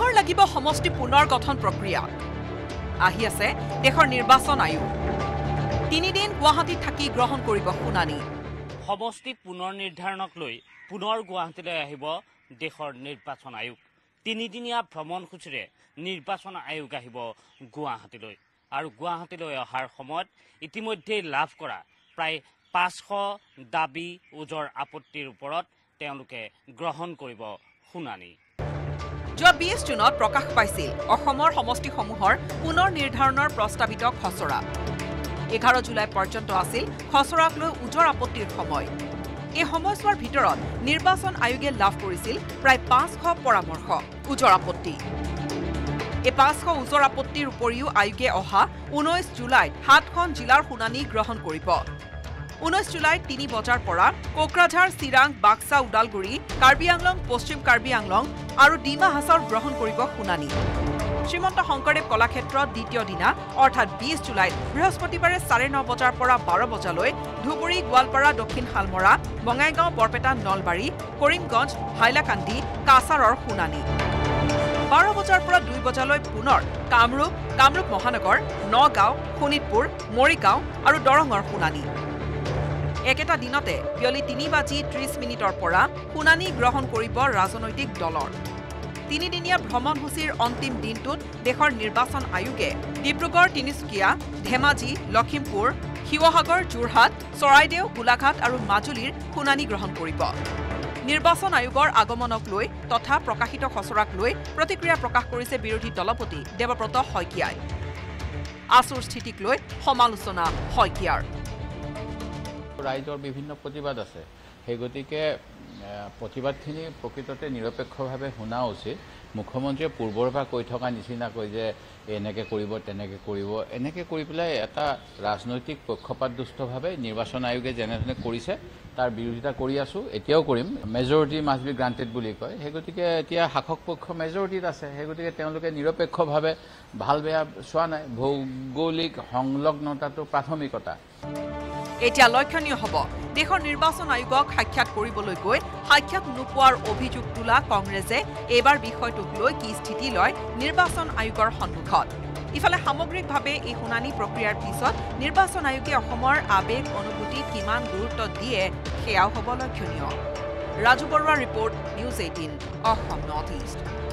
সময় লাগিব সমষ্টি পুনৰ গঠন প্ৰক্ৰিয়া আহি আছে দেশৰ নিৰ্বাচন আয়োগ 3 দিন গুৱাহাটীত থাকি গ্ৰহণ কৰিব শুনানি সমষ্টি পুনৰ নিৰ্ধাৰণক লৈ পুনৰ গুৱাহাটীলৈ আহিব দেশৰ নিৰ্বাচন আয়োগ 3 দিনীয়া ভ্ৰমণসূচীৰে নিৰ্বাচন আয়োগ আহিব গুৱাহাটীলৈ আৰু গুৱাহাটীলৈ অহাৰ সময়ত ইতিমধ্যে লাভ কৰা প্ৰায় 500 দাবী ওজৰ আপত্তিৰ ওপৰত তেওঁলোকে গ্ৰহণ কৰিব শুনানি যোৱা 20 জুনত প্ৰকাশ পাইছিল অসমৰ সমষ্টিসমূহৰ পুনৰ নিৰ্ধাৰণৰ প্ৰস্তাৱিত খচৰা 11 জুলাই পৰ্যন্ত আছিল খচৰাক লৈ ওজৰ আপত্তিৰ সময় এই সময়ছোৱাৰ ভিতৰত নিৰ্বাচন আয়োগে লাভ কৰিছিল প্ৰায় 500 পৰামৰ্শ ওজৰ আপত্তি এই 500 ওজৰ আপত্তিৰ উপৰিও আয়োগে অহা 19 জুলাইত 7খন জিলাৰ শুনানি গ্ৰহণ কৰিব 19 জুলাইত 3 বজাৰ পৰা কোকৰাঝাৰ চিৰাং বাক্সা উদালগুৰি কাৰ্বি আংলং পশ্চিম কাৰ্বি আংলং আৰু ডিমা হাছাও গ্ৰহণ কৰিব শুনানি শ্ৰীমন্ত শংকৰদেৱ কলাক্ষেত্ৰত দ্বিতীয় দিনা অৰ্থাৎ 20 জুলাইত বৃহস্পতিবাৰে 9:30 বজাৰ পৰা 12 বজালৈ ধুবুৰী গোৱালপাৰা দক্ষিণ হালমৰা বঙাইগাঁও বৰপেটা নলবাৰী কৰিমগঞ্জ হাইলাকান্দি কাছাৰৰ শুনানি 12 বজাৰ পৰা 2 বজালৈ পুনৰ কামৰূপ মহানগৰ নগাঁও শোণিতপুৰ মৰিগাঁও আৰু দৰঙৰ শুনানি একেটা দিনতে বিয়লি 3:30 পৰা শুনানি গ্ৰহণ কৰিব ৰাজনৈতিক দলৰ 3 দিনীয়া ভ্ৰমণসূচীৰ অন্তিম দিনটোত দেশৰ নিৰ্বাচন আয়োগে ডিব্ৰুগড় তিনিচুকীয়া ধেমাজি লখিমপুৰ শিৱসাগৰ যোৰহাট চৰাইদেউ গোলাঘাট আৰু মাজুলীৰ শুনানি গ্ৰহণ কৰিব নিৰ্বাচন আয়োগৰ আগমনক লৈ তথা প্ৰকাশিত খচৰাক লৈ প্ৰতিক্ৰিয়া প্ৰকাশ কৰিছে বিৰোধী দলপতি দেৱব্ৰত শইকীয়াই আসুৰ স্থিতিক লৈ সমালোচনা শইকীয়াৰ ৰাইজৰ বিভিন্ন প্ৰতিবাদ আছে সেই গতিকে প্ৰতিবাদখিনি প্ৰকৃততে নিৰপেক্ষভাৱে শুনা উচিত মুখ্যমন্ত্ৰীয়ে পূৰ্বৰ পৰা কৈ থকা নিচিনাকৈ যে এনেকৈ কৰিব তেনেকৈ কৰিব এনেকৈ কৰি পেলাই এটা ৰাজনৈতিক পক্ষপাতদুষ্টভাৱে নিৰ্বাচন আয়োগে যেনেধৰণে কৰিছে তাৰ বিৰোধিতা কৰি আছোঁ এতিয়াও কৰিম মেজৰিটি মাষ্ট বি গ্ৰাণ্টেড বুলি কয় সেই গতিকে এতিয়া শাসক পক্ষ মেজৰিটিত আছে সেই গতিকে তেওঁলোকে নিৰপেক্ষভাৱে ভাল বেয়া চোৱা নাই ভৌগোলিক সংলগ্নতাটো প্ৰাথমিকতা এতিয়া লক্ষণীয় হ'ব দেশৰ নিৰ্বাচন আয়োগক সাক্ষাৎ কৰিবলৈ গৈ সাক্ষাৎ নোপোৱাৰ অভিযোগ তোলা কংগ্ৰেছে এইবাৰ বিষয়টোক লৈ কি স্থিতি লয় নিৰ্বাচন আয়োগৰ সন্মুখত ইফালে সামগ্ৰিকভাৱে এই শুনানি প্ৰক্ৰিয়াৰ পিছত নিৰ্বাচন আয়োগে অসমৰ আবেগ অনুভূতিত কিমান গুৰুত্ব দিয়ে সেয়াও হ'ব লক্ষণীয় ৰাজু বৰুৱাৰ report news 18 Assam North east